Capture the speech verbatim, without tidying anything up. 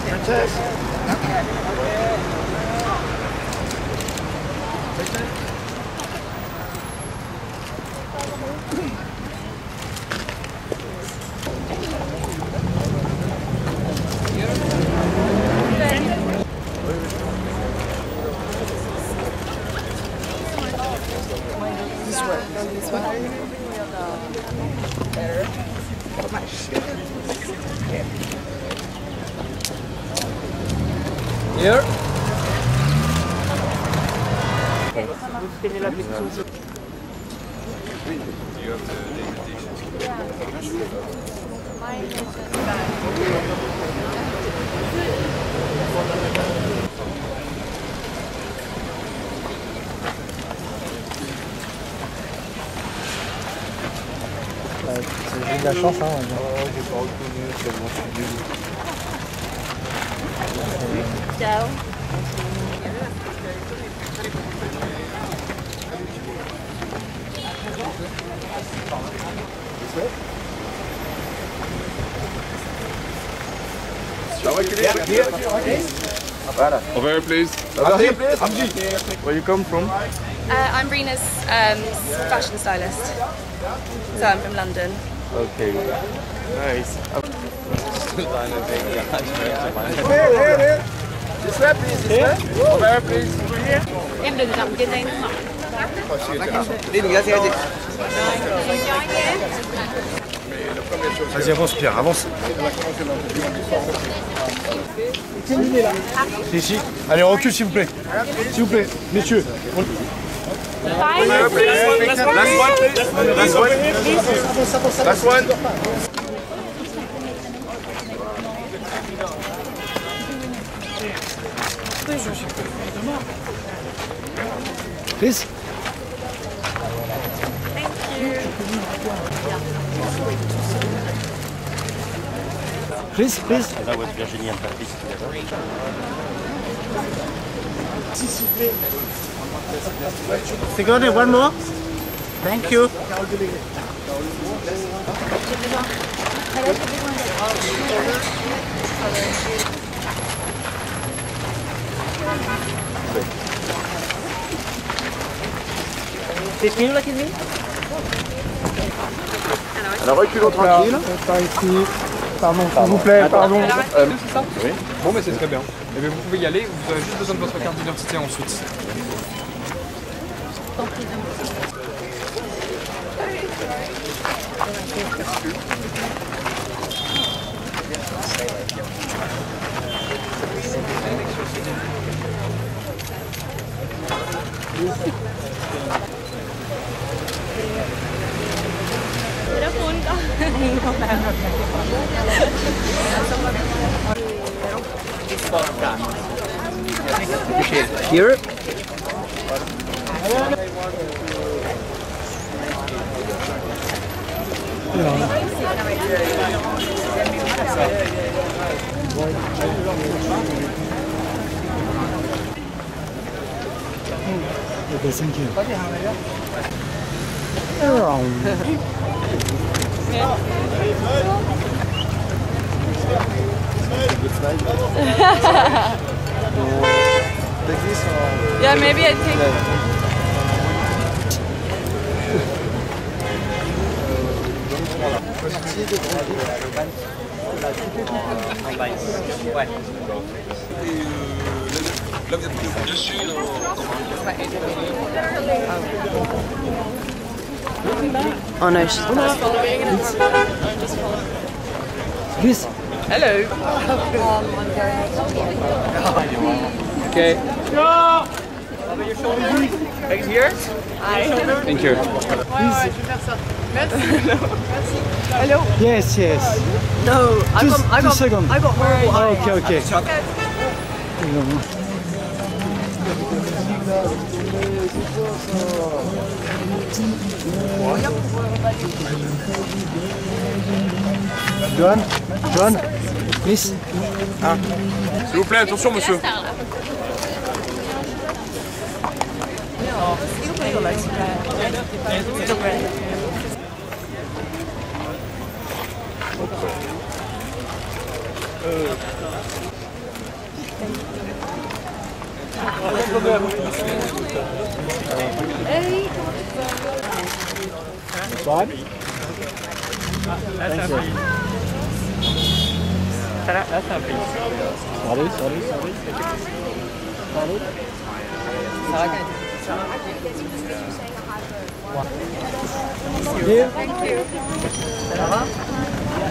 Princess. This way. This way. There. Put my shoe. Here. You have the invitations. J'ai de la chance, hein. J'ai pas reconnu tellement je suis nul. Ciao. Over here, please. Over here, please. Where you come from? Uh, I'm Rina's um, fashion stylist. So I'm from London. Okay. Nice. Here, here, here. This way, please. This way. Over here, please. Em đừng cầm trên đây nữa mà. Đi mình ra xe chị. Vas-y, avance Pierre, avance. Ici. Allez, on recule s'il vous plaît. S'il vous plaît, messieurs. Bye. Last one, please. Last one. Last one. Please. Thank you. Please, please. That was Virginie and Patrice together. Sigourney, one more. Thank you. Alors reculons tranquille. Par ici. Pardon, s'il vous plaît, pardon. Euh, C'est ça ? oui. Bon, mais c'est très bien. Et bien, vous pouvez y aller, vous avez juste besoin de votre carte d'identité ensuite. Here. Okay, thank you. Yeah, maybe I think. Oh no, she's Just following and it's just following. Please. Hello. Okay. Over your shoulders. Right here. Thank you. Hello. Yes, yes. no. I Two, got, I two got, seconds. I got horrible Oh, eyes. okay, okay. Johan, Johan, please. Ah. S'il vous plaît, attention monsieur. One. Là, c'est un pays. Ça, là, là, c'est un pays. Sorry, sorry, sorry. Sorry. Sara, Here. Thank you. Sara